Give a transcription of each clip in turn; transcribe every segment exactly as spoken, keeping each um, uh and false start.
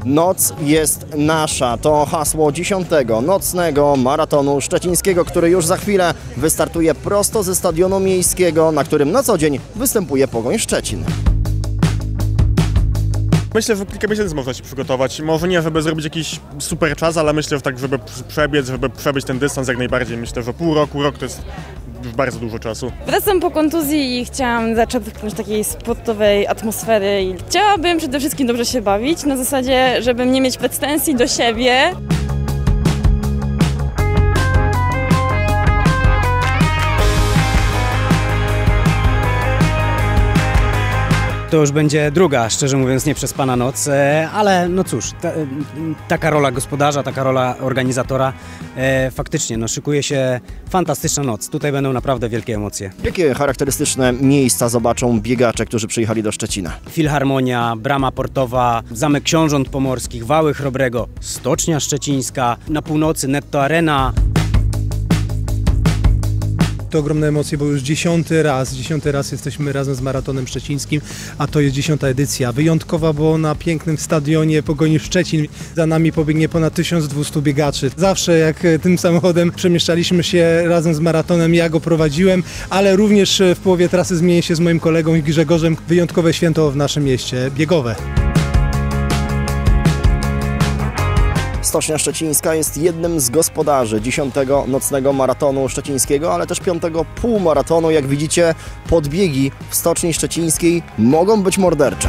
Noc jest nasza. To hasło dziesiątego nocnego maratonu szczecińskiego, który już za chwilę wystartuje prosto ze stadionu miejskiego, na którym na co dzień występuje Pogoń Szczecin. Myślę, że kilka miesięcy można się przygotować. Może nie, żeby zrobić jakiś super czas, ale myślę, że tak, żeby przebiec, żeby przebyć ten dystans jak najbardziej. Myślę, że pół roku, rok to jest już bardzo dużo czasu. Wracam po kontuzji i chciałam zaczerpnąć takiej sportowej atmosfery i chciałabym przede wszystkim dobrze się bawić, na zasadzie, żeby nie mieć pretensji do siebie. To już będzie druga, szczerze mówiąc, nieprzespana noc, ale no cóż, ta, taka rola gospodarza, taka rola organizatora, e, faktycznie no, szykuje się fantastyczna noc. Tutaj będą naprawdę wielkie emocje. Jakie charakterystyczne miejsca zobaczą biegacze, którzy przyjechali do Szczecina? Filharmonia, Brama Portowa, Zamek Książąt Pomorskich, Wały Chrobrego, Stocznia Szczecińska, na północy Netto Arena. To ogromne emocje, bo już dziesiąty raz, dziesiąty raz jesteśmy razem z Maratonem Szczecińskim, a to jest dziesiąta edycja. Wyjątkowa, bo na pięknym stadionie Pogoni Szczecin za nami pobiegnie ponad tysiąc dwieście biegaczy. Zawsze jak tym samochodem przemieszczaliśmy się razem z Maratonem, ja go prowadziłem, ale również w połowie trasy zmienię się z moim kolegą Grzegorzem. Wyjątkowe święto w naszym mieście, biegowe. Stocznia Szczecińska jest jednym z gospodarzy dziesiątego nocnego maratonu szczecińskiego, ale też piątego półmaratonu. Jak widzicie, podbiegi w Stoczni Szczecińskiej mogą być mordercze.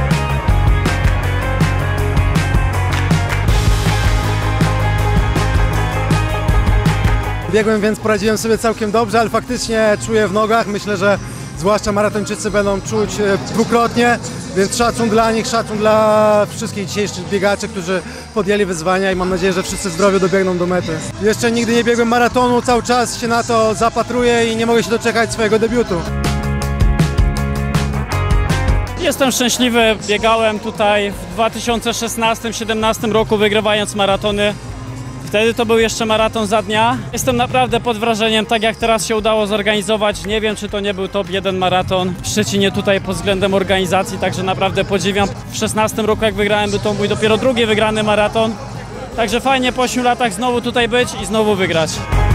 Biegłem, więc poradziłem sobie całkiem dobrze, ale faktycznie czuję w nogach. Myślę, że zwłaszcza maratończycy będą czuć dwukrotnie, więc szacun dla nich, szacun dla wszystkich dzisiejszych biegaczy, którzy podjęli wyzwania i mam nadzieję, że wszyscy zdrowie dobiegną do mety. Jeszcze nigdy nie biegłem maratonu, cały czas się na to zapatruję i nie mogę się doczekać swojego debiutu. Jestem szczęśliwy, biegałem tutaj w dwa tysiące szesnastym siedemnastym roku, wygrywając maratony. Wtedy to był jeszcze maraton za dnia. Jestem naprawdę pod wrażeniem, tak jak teraz się udało zorganizować. Nie wiem, czy to nie był top jeden maraton w Szczecinie tutaj pod względem organizacji, także naprawdę podziwiam. W szesnastym roku jak wygrałem, był to mój dopiero drugi wygrany maraton. Także fajnie po ośmiu latach znowu tutaj być i znowu wygrać.